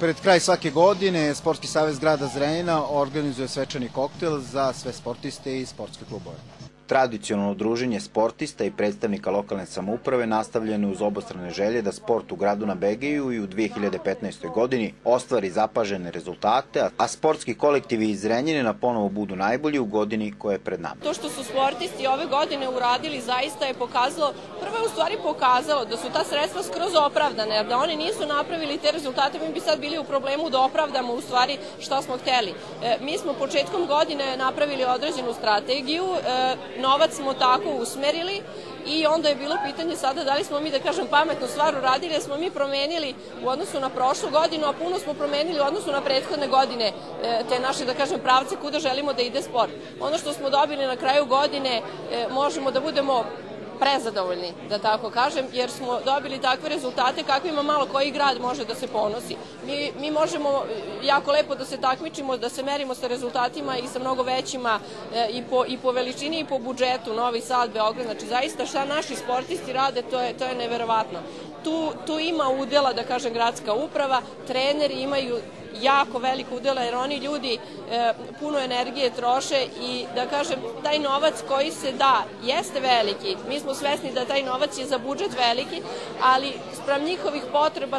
Pred kraj svake godine Sportski savez grada Zrenjanina organizuje svečani koktel za sve sportiste i sportske klubove. Tradicionalno druženje sportista i predstavnika lokalne samouprave nastavljeno uz obostrane želje da sport u gradu na Begeju i u 2015. godini ostvari zapažene rezultate, a sportski kolektivi iz Zrenjanina ponovo budu najbolji u godini koja je pred nama. To što su sportisti ove godine uradili zaista je pokazalo, prvo je u stvari pokazalo da su ta sredstva skroz opravdane, jer da oni nisu napravili te rezultate, mi bi sad bili u problemu da opravdamo u stvari šta smo hteli. Mi smo početkom godine napravili određenu strategiju, novac smo tako usmerili i onda je bilo pitanje sada da li smo mi, da kažem, pametnu stvar uradili, jer smo mi promenili u odnosu na prošlu godinu, a puno smo promenili u odnosu na prethodne godine te naše, da kažem, pravce kuda želimo da ide sport. Ono što smo dobili na kraju godine možemo da budemo prezadovoljni, da tako kažem, jer smo dobili takve rezultate kakvima malo koji grad može da se ponosi. Mi možemo jako lepo da se takmičimo, da se merimo sa rezultatima i sa mnogo većima i po veličini i po budžetu, Novi Sad, Beograd, znači zaista šta naši sportisti rade, to je neverovatno. Tu ima udela, da kažem, gradska uprava, treneri imaju jako veliko udjela, jer oni ljudi puno energije troše i, da kažem, taj novac koji se da jeste veliki. Mi smo svesni da taj novac je za budžet veliki, ali sprem njihovih potreba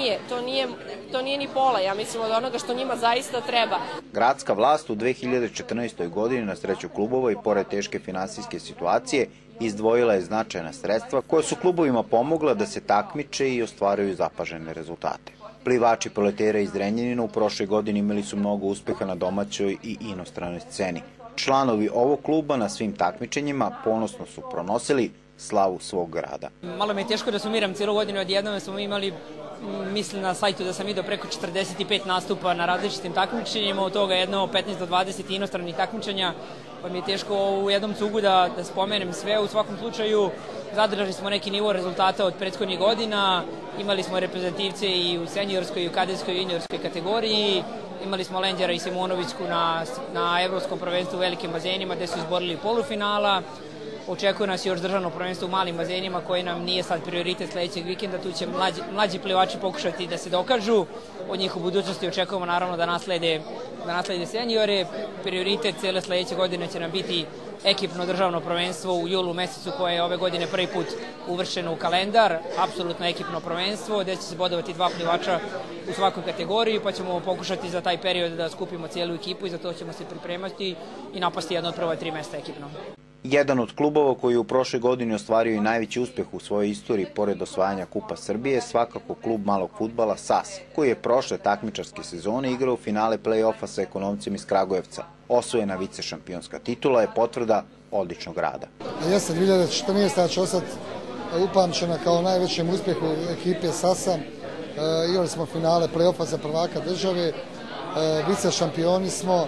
to nije ni pola, ja mislim, od onoga što njima zaista treba. Gradska vlast u 2014. godini na sreću klubova i pored teške finansijske situacije izdvojila je značajna sredstva koja su klubovima pomogla da se takmiče i ostvaruju zapažene rezultate. Plivači proletera iz Zrenjanina u prošloj godini imali su mnogo uspeha na domaćoj i inostranoj sceni. Članovi ovog kluba na svim takmičenjima ponosno su pronosili slavu svog grada. Malo mi je teško da sumiram cijelu godinu odjednom, smo imali, mislim na sajtu da sam vidio preko 45 nastupa na različitim takmičenjima, od toga jedno 15 do 20 inostranih takmičenja, pa mi je teško u jednom cugu da spomenem sve. U svakom slučaju zadržali smo neki nivo rezultata od prethodnih godina, imali smo reprezentativce i u seniorskoj, i u kadetskoj i juniorskoj kategoriji, imali smo Lenđera i Simonovićku na evropskom prvenstvu u velikim bazenima gde su izborili polufinala. Očekuje nas još državno prvenstvo u malim bazenima koji nam nije sad prioritet sledećeg vikenda. Tu će mlađi plivači pokušati da se dokažu. Od njih u budućnosti očekujemo naravno da naslede seniore. Prioritet cele sledeće godine će nam biti ekipno državno prvenstvo u julu mesecu koje je ove godine prvi put uvršeno u kalendar. Apsolutno ekipno prvenstvo gde će se bodovati 2 plivača u svakoj kategoriji, pa ćemo pokušati za taj period da skupimo cijelu ekipu i za to ćemo se pripremati i napasti jedno od prva 3 mesta ekipno. Jedan od klubova koji je u prošloj godini ostvario i najveći uspeh u svojoj istoriji pored osvajanja Kupa Srbije je svakako klub malog fudbala SAS, koji je prošle takmičarske sezone igrao u finale play-offa sa Ekonomcem iz Kragujevca. Osvojena vice šampionska titula je potvrda odličnog rada. Jeste 2014. će ostati upamćena kao najvećem uspjehu ekipe SAS-a. Igrali smo finale play-offa za prvaka države, vice šampioni smo.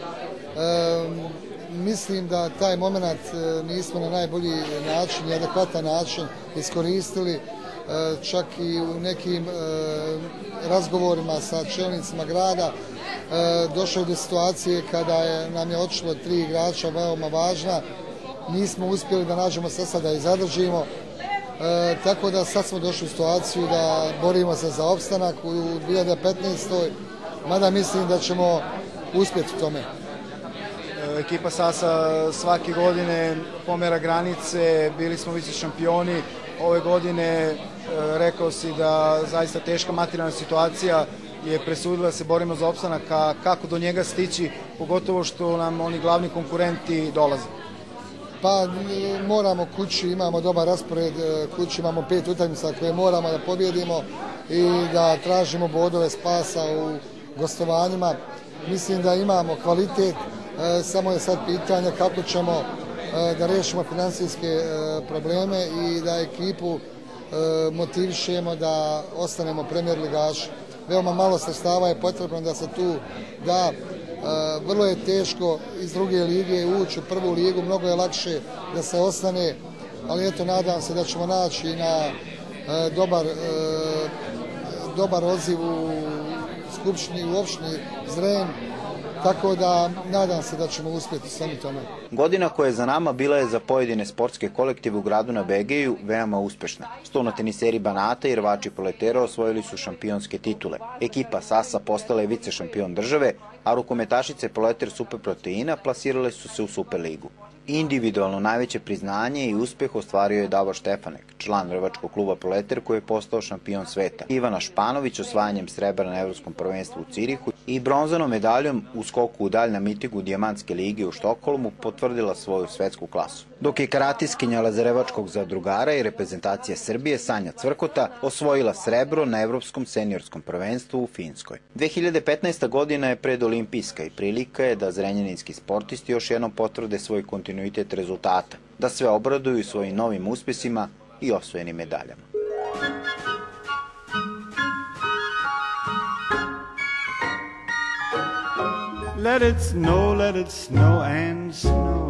Mislim da taj moment nismo na najbolji način i adekvatan način iskoristili, čak i u nekim razgovorima sa čelnicima grada došlo je do situacije kada nam je otišlo 3 igrača veoma važna, nismo uspjeli da nađemo sredstva da ih zadržimo, tako da sad smo došli u situaciju da borimo se za opstanak u 2015. Mada mislim da ćemo uspjeti u tome. Ekipa SAS-a svake godine pomera granice, bili smo vice šampioni. Ove godine rekao si da zaista teška materijalna situacija je presudila da se borimo za opstanak, a kako do njega stići, pogotovo što nam oni glavni konkurenti dolaze? Pa moramo kući, imamo dobar raspored, kući imamo 5 utakmica koje moramo da pobjedimo i da tražimo bodove spasa u gostovanjima. Mislim da imamo kvalitet, samo je sad pitanje kako ćemo da rešimo finansijske probleme i da ekipu motivišemo da ostanemo premijer ligaši. Veoma malo sredstava je potrebno da se tu da. Vrlo je teško iz druge lige ući u prvu ligu, mnogo je lakše da se ostane, ali eto nadam se da ćemo naći na dobar odziv u Skupštini, u opštini Zren tako da nadam se da ćemo uspjeti svemu tome. Godina koja je za nama bila je za pojedine sportske kolektive u gradu na Begeju veoma uspešna. Stonoteniseri Banata i rvači poletera osvojili su šampionske titule. Ekipa Sasa postala je vice šampion države, a rukometašice Poleter Superproteina plasirale su se u Superligu. Individualno najveće priznanje i uspeh ostvario je Davor Štefanek, član rvačkog kluba Poleter koji je postao šampion sveta. Ivana Španović osvajanjem srebra na Evropskom prvenstvu u Cirihu i bronzanom medaljom u skoku u dalj na mitigu Dijamantske lige u Štokholmu potvrdila svoju svetsku klasu. Dok je karatiskinja lazarevačkog zadrugara i reprezentacija Srbije Sanja Cvrkota osvojila srebro na Evropskom seniorskom prvenstvu u Finskoj. 2015. godina je predolimpijska i prilika je da zrenjaninski sportisti još jednom potvrde svoj kontinuitet rezultata, da sve obraduju svojim novim uspesima i osvojenim medaljama. Let it snow and snow.